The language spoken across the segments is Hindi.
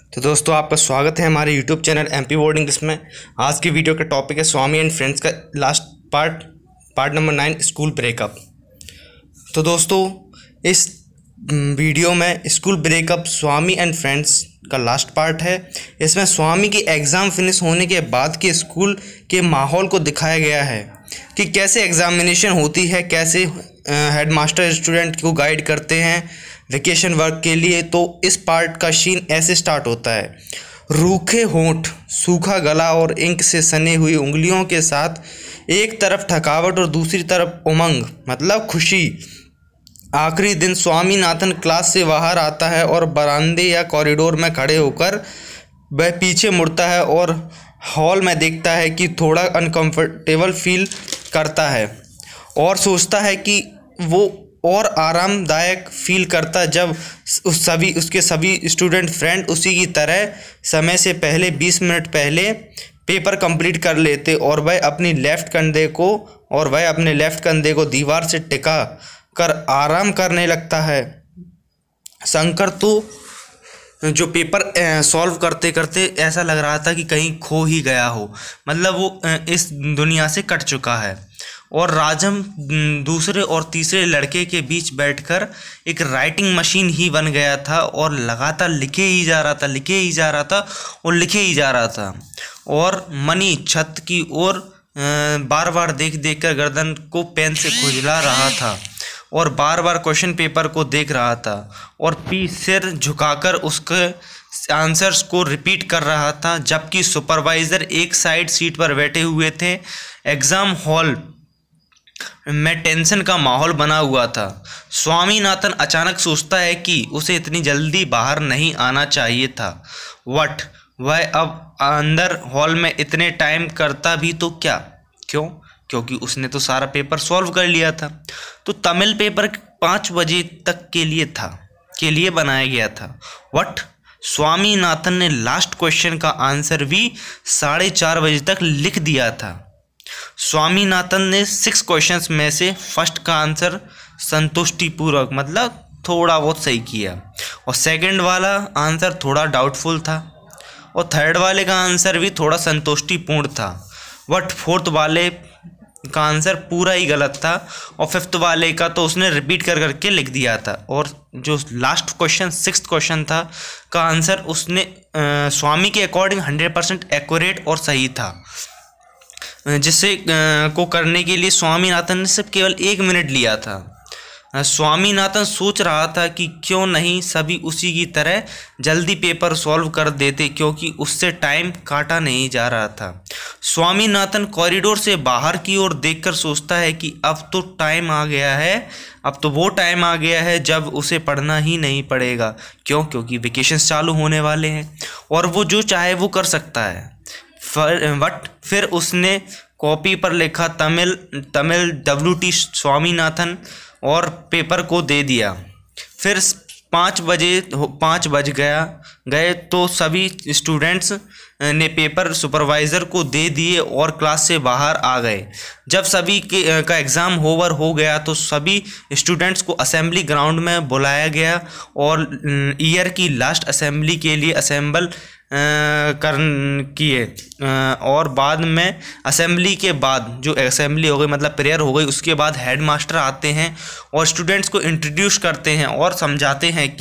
तो दोस्तों आपका स्वागत है हमारे YouTube channel MP board English में। आज की वीडियो का टॉपिक है स्वामी एंड फ्रेंड्स का last part number 9 school breakup. तो दोस्तों इस वीडियो में school breakup Swami and friends का लास्ट पार्ट है। इसमें स्वामी की एग्ज़ाम फिनिश होने के बाद के स्कूल के माहौल को दिखाया गया है कि कैसे एग्ज़ामिनेशन होती है, कैसे हेडमास्टर स्टूडेंट को गाइड करते हैं वेकेशन वर्क के लिए। तो इस पार्ट का सीन ऐसे स्टार्ट होता है। रूखे होंठ, सूखा गला और इंक से सनी हुई उंगलियों के साथ एक तरफ थकावट और दूसरी तरफ उमंग मतलब खुशी। आखिरी दिन स्वामीनाथन क्लास से बाहर आता है और बरामदे या कॉरिडोर में खड़े होकर वह पीछे मुड़ता है और हॉल में देखता है कि थोड़ा अनकंफर्टेबल फील करता है और सोचता है कि वो और आरामदायक फील करता जब उसके सभी स्टूडेंट फ्रेंड उसी की तरह समय से पहले 20 मिनट पहले पेपर कंप्लीट कर लेते और वह अपने लेफ़्ट कंधे को दीवार से टिका कर आराम करने लगता है। शंकर तो जो पेपर सॉल्व करते करते ऐसा लग रहा था कि कहीं खो ही गया हो, मतलब वो इस दुनिया से कट चुका है। और राजम दूसरे और तीसरे लड़के के बीच बैठकर एक राइटिंग मशीन ही बन गया था और लगातार लिखे ही जा रहा था और मनी छत की ओर बार बार देख कर गर्दन को पेन से खुजला रहा था और बार बार क्वेश्चन पेपर को देख रहा था और सिर झुकाकर उसके आंसर्स को रिपीट कर रहा था, जबकि सुपरवाइज़र एक साइड सीट पर बैठे हुए थे। एग्ज़ाम हॉल में टेंशन का माहौल बना हुआ था। स्वामीनाथन अचानक सोचता है कि उसे इतनी जल्दी बाहर नहीं आना चाहिए था। वह अब अंदर हॉल में इतने टाइम करता भी तो क्या? क्योंकि उसने तो सारा पेपर सॉल्व कर लिया था। तो तमिल पेपर 5 बजे तक के लिए बनाया गया था। स्वामीनाथन ने लास्ट क्वेश्चन का आंसर भी 4:30 बजे तक लिख दिया था। स्वामीनाथन ने 6 क्वेश्चंस में से फर्स्ट का आंसर संतुष्टिपूर्वक मतलब थोड़ा बहुत सही किया और सेकंड वाला आंसर थोड़ा डाउटफुल था और थर्ड वाले का आंसर भी थोड़ा संतुष्टिपूर्ण था। फोर्थ वाले का आंसर पूरा ही गलत था और फिफ्थ वाले का तो उसने रिपीट करके लिख दिया था। और जो लास्ट क्वेश्चन 6th क्वेश्चन था का आंसर उसने स्वामी के अकॉर्डिंग 100% एक्यूरेट और सही था, जिसे को करने के लिए स्वामीनाथन ने सिर्फ केवल 1 मिनट लिया था। स्वामीनाथन सोच रहा था कि क्यों नहीं सभी उसी की तरह जल्दी पेपर सॉल्व कर देते, क्योंकि उससे टाइम काटा नहीं जा रहा था। स्वामीनाथन कॉरिडोर से बाहर की ओर देखकर सोचता है कि अब तो वो टाइम आ गया है जब उसे पढ़ना ही नहीं पड़ेगा। क्योंकि वेकेशंस चालू होने वाले हैं और वो जो चाहे वो कर सकता है। फिर उसने कॉपी पर लिखा तमिल WT स्वामीनाथन और पेपर को दे दिया। फिर 5 बज गए तो सभी स्टूडेंट्स ने पेपर सुपरवाइज़र को दे दिए और क्लास से बाहर आ गए। जब सभी का एग्ज़ाम ओवर हो गया तो सभी स्टूडेंट्स को असेंबली ग्राउंड में बुलाया गया और ईयर की लास्ट असेंबली के लिए असेंबल किए और बाद में असेंबली के बाद जो असेंबली हो गई मतलब प्रेयर हो गई, उसके बाद हेड मास्टर आते हैं और स्टूडेंट्स को इंट्रोड्यूस करते हैं और समझाते हैं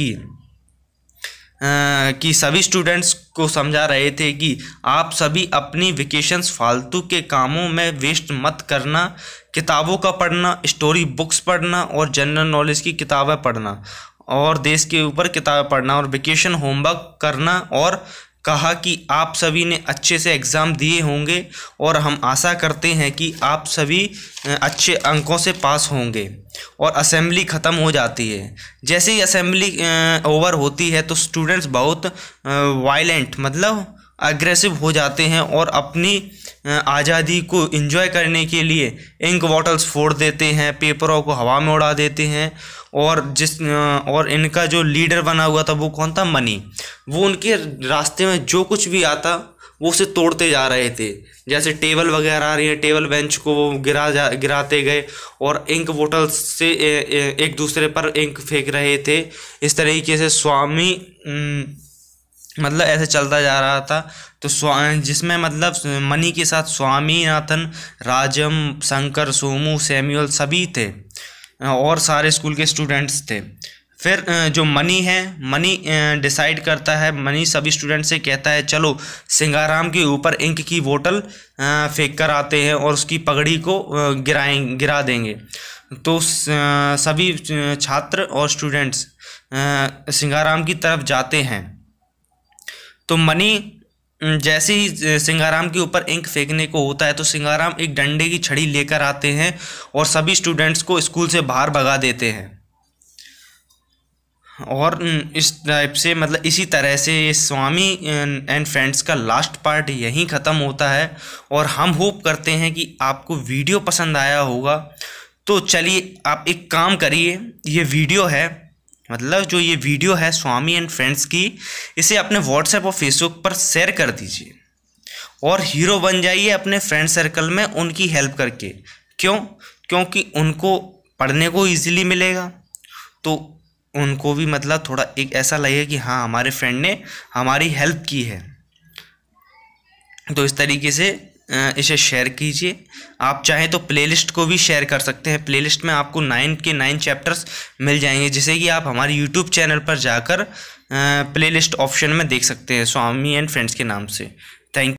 कि सभी स्टूडेंट्स को समझा रहे थे कि आप सभी अपनी वेकेशंस फालतू के कामों में वेस्ट मत करना। किताबों का पढ़ना, स्टोरी बुक्स पढ़ना और जनरल नॉलेज की किताबें पढ़ना और देश के ऊपर किताबें पढ़ना और वेकेशन होमवर्क करना। और कहा कि आप सभी ने अच्छे से एग्ज़ाम दिए होंगे और हम आशा करते हैं कि आप सभी अच्छे अंकों से पास होंगे। और असेंबली ख़त्म हो जाती है। जैसे ही असेंबली ओवर होती है तो स्टूडेंट्स बहुत वायलेंट मतलब अग्रेसिव हो जाते हैं और अपनी आज़ादी को एंजॉय करने के लिए इंक बॉटल्स फोड़ देते हैं, पेपरों को हवा में उड़ा देते हैं। और इनका जो लीडर बना हुआ था वो कौन था? मनी। वो उनके रास्ते में जो कुछ भी आता वो उसे तोड़ते जा रहे थे। जैसे टेबल वगैरह आ रही है, टेबल बेंच को वो गिराते गए और इंक बोतल से एक दूसरे पर इंक फेंक रहे थे। इस तरीके से स्वामी मतलब ऐसे चलता जा रहा था। तो जिसमें मतलब मनी के साथ स्वामीनाथन, राजम, शंकर, सोमू, सैमुअल सभी थे और सारे स्कूल के स्टूडेंट्स थे। फिर जो मनी है, मनी डिसाइड करता है, मनी सभी स्टूडेंट से कहता है चलो सिंगाराम के ऊपर इंक की बोतल फेंक कर आते हैं और उसकी पगड़ी को गिरा देंगे। तो सभी छात्र और स्टूडेंट्स सिंगाराम की तरफ जाते हैं। तो मनी जैसे ही सिंगाराम के ऊपर इंक फेंकने को होता है तो सिंगाराम एक डंडे की छड़ी लेकर आते हैं और सभी स्टूडेंट्स को स्कूल से बाहर भगा देते हैं। और इस टाइप से मतलब इसी तरह से ये स्वामी एंड फ्रेंड्स का लास्ट पार्ट यहीं ख़त्म होता है। और हम होप करते हैं कि आपको वीडियो पसंद आया होगा। तो चलिए आप एक काम करिए, ये वीडियो है मतलब जो ये वीडियो है स्वामी एंड फ्रेंड्स की, इसे अपने व्हाट्सएप और फेसबुक पर शेयर कर दीजिए और हीरो बन जाइए अपने फ्रेंड सर्कल में उनकी हेल्प करके। क्योंकि उनको पढ़ने को ईजिली मिलेगा, तो उनको भी मतलब थोड़ा एक ऐसा लगेगा कि हाँ हमारे फ्रेंड ने हमारी हेल्प की है। तो इस तरीके से इसे शेयर कीजिए। आप चाहें तो प्लेलिस्ट को भी शेयर कर सकते हैं। प्लेलिस्ट में आपको 9 के 9 चैप्टर्स मिल जाएंगे, जिसे कि आप हमारे यूट्यूब चैनल पर जाकर प्लेलिस्ट ऑप्शन में देख सकते हैं स्वामी एंड फ्रेंड्स के नाम से। थैंक